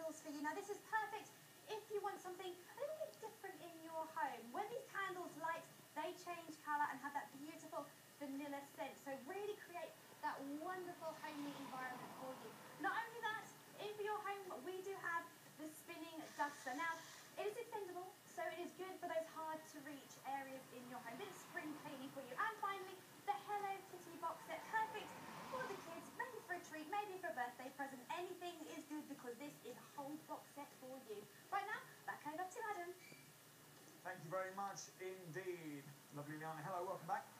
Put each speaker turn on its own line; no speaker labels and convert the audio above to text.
candles for you. Now this is perfect if you want something a little bit different in your home. When these candles light, they change colour and have that beautiful vanilla scent. So really create that wonderful homely environment for you. Not only that, in for your home, we do have the spinning duster. Now, it is extendable, so it is good for those hard to reach areas in your home. Bit of spring cleaning for you. And finally, the Hello Kitty box set, perfect for the kids, maybe for a treat, maybe for a birthday present. Anything is good because this is a whole box set for you. Right now, back over to Adam.
Thank you very much indeed. Lovely, Liana. Hello, welcome back.